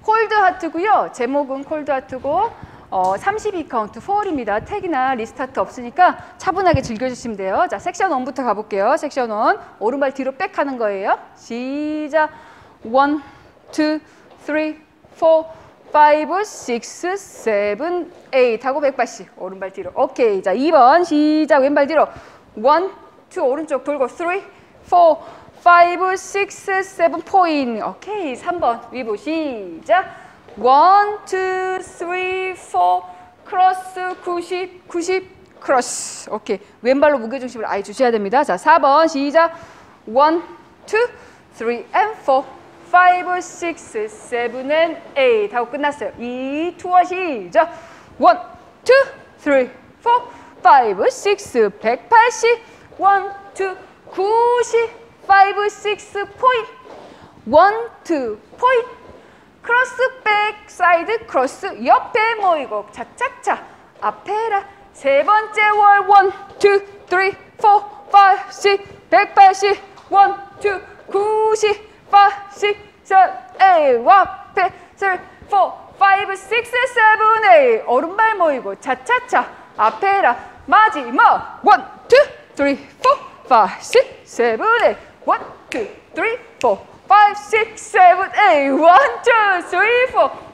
콜드 하트고요. 제목은 콜드 하트고 32 카운트 4입니다. 택이나 리스타트 없으니까 차분하게 즐겨주시면 돼요. 자, 섹션 1부터 가볼게요. 섹션 1. 오른발 뒤로 백 하는 거예요. 시작. 1, 2, 3, 4, 5, 6, 7, 8 하고 180. 오른발 뒤로. 오케이. 자, 2번 시작. 왼발 뒤로. 1, 2 오른쪽 돌고 3, 4, 5, 6, 7 포인. 오케이. 3번 위브 시작. 1, 2, 3, 4 크로스 90, 90 크로스. 오케이. 왼발로 무게중심을 아예 주셔야 됩니다. 자, 4번 시작. 1, 2, 3 and 4 5, 6, 7 and 8 하고 끝났어요. 2, 2와 시작. 1, 2, 3, 4, 5, 6, 180 1, 2, 90 5, 6 포인트 1, 2 포인트 크로스 백 사이드 크로스 옆에 모이고 차차차 앞에라. 세 번째 월 1, 2, 3, 4, 5, 6 180 1, 2, 90 5, 6, 7, 8 앞에 3, 4, 5, 6, 7, 8 오른발 모이고 차차차 앞에라. 마지막 1, 2, 3, 4, 5, 6, 7, 8 1, 2, 3, 4, 5, 6, 7, 8 1, 2, 3, 4, 5, 6, 7,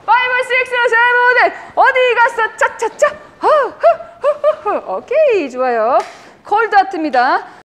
8 어디 갔어? 차차차 오케이 좋아요. 콜드 하트입니다.